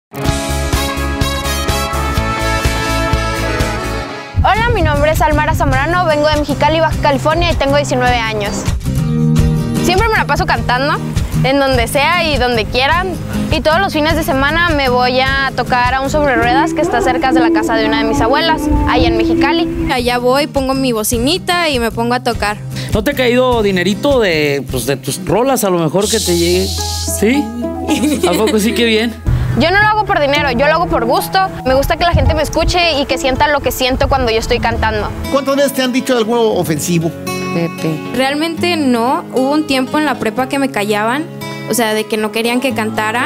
Hola, mi nombre es Almara Zamorano, vengo de Mexicali, Baja California y tengo 19 años. Siempre me la paso cantando, en donde sea y donde quieran. Y todos los fines de semana me voy a tocar a un sobre ruedas que está cerca de la casa de una de mis abuelas, allá en Mexicali. Allá voy, pongo mi bocinita y me pongo a tocar. ¿No te ha caído dinerito de tus rolas a lo mejor que te llegue? ¿Sí? ¿A poco sí? Qué bien. Yo no lo hago por dinero, yo lo hago por gusto. Me gusta que la gente me escuche y que sienta lo que siento cuando yo estoy cantando. ¿Cuántas veces te han dicho algo ofensivo? Pepe. Realmente no. Hubo un tiempo en la prepa que me callaban, o sea, de que no querían que cantara.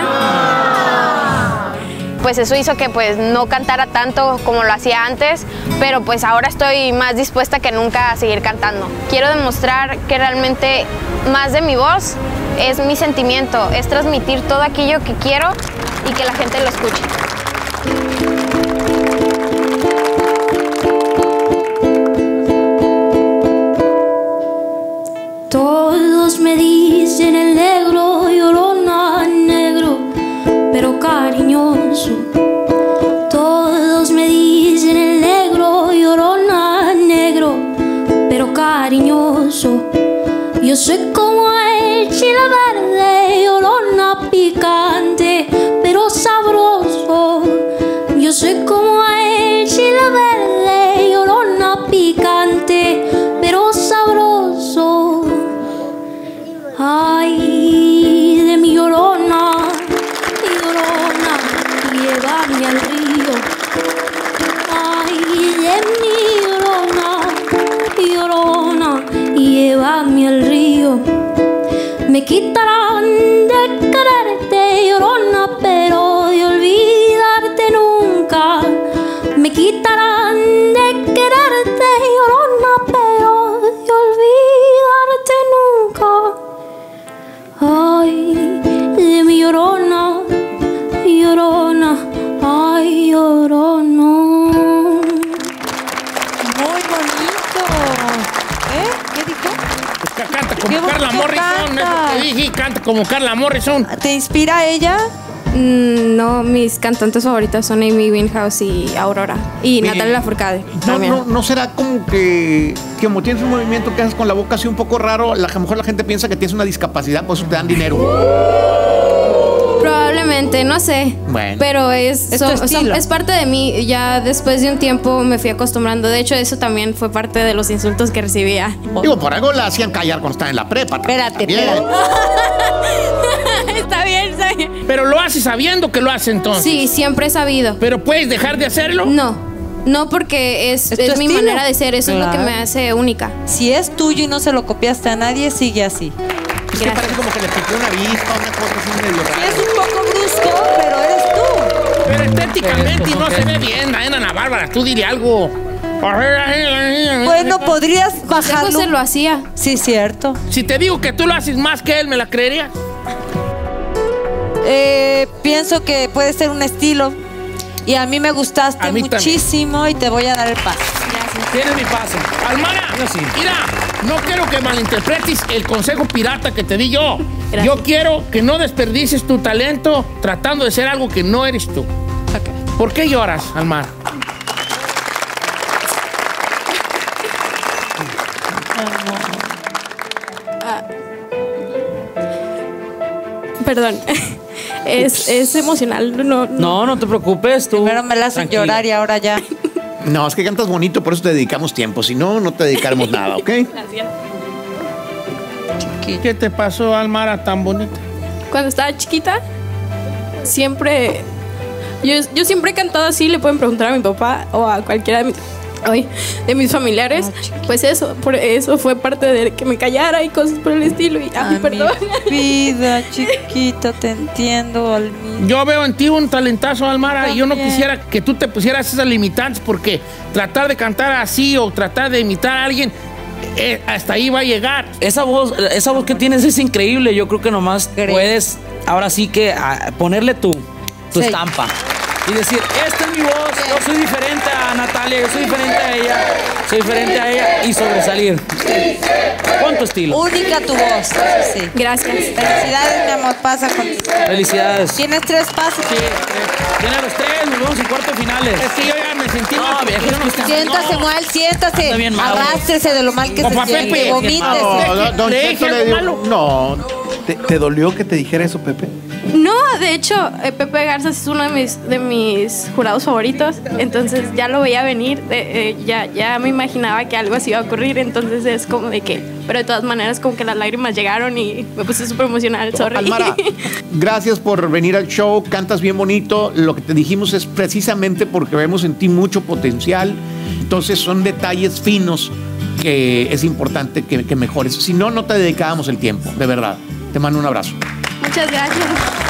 Pues eso hizo que pues no cantara tanto como lo hacía antes, pero pues ahora estoy más dispuesta que nunca a seguir cantando. Quiero demostrar que realmente más de mi voz es mi sentimiento, es transmitir todo aquello que quiero y que la gente lo escuche. Todos me dicen el negro, llorona, negro, pero cariñoso. Todos me dicen el negro, llorona, negro, pero cariñoso. Yo soy como el chile verde, llorona, picante, pero sabroso. Yo soy como el chile verde, llorona, picante, pero sabroso. Ay, de mi llorona, llévame al río. Ay, de mi llorona, llévame al río. Me quitarán de quererte, llorona, pero de olvidarte nunca. Me quitarán de quererte, llorona, pero de olvidarte nunca. Ay, de mi llorona, ay, llorona. Muy bonito. ¿Qué dijo? Pues canta como Qué Carla bonito Morrison, canta. eso te dije, canta como Carla Morrison. ¿Te inspira ella? No, mis cantantes favoritas son Amy Winehouse y Aurora. Y Natalia Lafourcade también. ¿No será como que como tienes un movimiento que haces con la boca así un poco raro, a lo mejor la gente piensa que tienes una discapacidad, por eso te dan dinero? Probablemente, no sé. Bueno. Pero es parte de mí. Ya después de un tiempo me fui acostumbrando. De hecho, eso también fue parte de los insultos que recibía. Digo, por algo la hacían callar cuando estaba en la prepa. Espérate. Está bien, está bien. Pero lo haces sabiendo que lo hace entonces. Sí, siempre he sabido. ¿Pero puedes dejar de hacerlo? No, porque es mi estilo. manera de ser. Eso es lo que Claro. me hace única. Si es tuyo y no se lo copiaste a nadie, sigue así. Es que parece como que le picó una vista, una cosa así medio rara. Es un poco brusco, pero eres tú. Pero estéticamente no se ve bien, Ana Bárbara. Tú dile algo. Bueno, podrías bajarlo. José lo hacía. Sí, cierto. Si te digo que tú lo haces más que él, ¿me la creerías? Pienso que puede ser un estilo. Y a mí me gustaste A mí muchísimo y te voy a dar el paso. Tienes mi paso. Almara, mira, no quiero que malinterpretes el consejo pirata que te di yo. Gracias. Yo quiero que no desperdicies tu talento tratando de ser algo que no eres tú. ¿Por qué lloras, Almara? Perdón. Es emocional. No te preocupes, tú. Primero me la hacen tranquila. llorar y ahora ya. No, es que cantas bonito, por eso te dedicamos tiempo. Si no, no te dedicaremos nada, ¿ok? Gracias. ¿Qué te pasó, Almara, tan bonita? Cuando estaba chiquita, siempre... Yo siempre he cantado así, le pueden preguntar a mi papá o a cualquiera de mis familiares. Pues eso, por eso fue parte de que me callara y cosas por el estilo. Y perdón. Mi vida, chiquito, te entiendo, Almita. Yo veo en ti un talentazo, Almara, y yo no quisiera que tú te pusieras esas limitantes porque tratar de cantar así o tratar de imitar a alguien, hasta ahí va a llegar. Esa voz que tienes es increíble. Yo creo que nomás puedes, ahora sí que ponerle tu estampa y decir, esta es mi voz, yo soy diferente a Natalia, yo soy diferente a ella, y sobresalir. Con tu estilo. Única tu voz, eso sí. Gracias. Felicidades, mi amor, pasa contigo. Felicidades. ¿Tienes 3 pasos? Sí, Tiene los 3, nos vemos en cuartos finales. Es que yo ya me sentí mal. No, viejo, es que usted- Siéntase, Moal, siéntase. Anda bien malo. Arrástrese de lo mal que Papá se siente. Pepe. Vomítese. No, don ¿Le Cheto dije le algo dio- malo? No. ¿Te dolió que te dijera eso, Pepe? No, de hecho, Pepe Garza es uno de mis jurados favoritos, entonces ya lo veía venir, ya me imaginaba que algo así iba a ocurrir, entonces es como de que, pero de todas maneras como que las lágrimas llegaron y me puse súper emocional, sorry. Almara, gracias por venir al show, cantas bien bonito, lo que te dijimos es precisamente porque vemos en ti mucho potencial, entonces son detalles finos que es importante que mejores, si no, no te dedicábamos el tiempo, de verdad. Te mando un abrazo. Muchas gracias.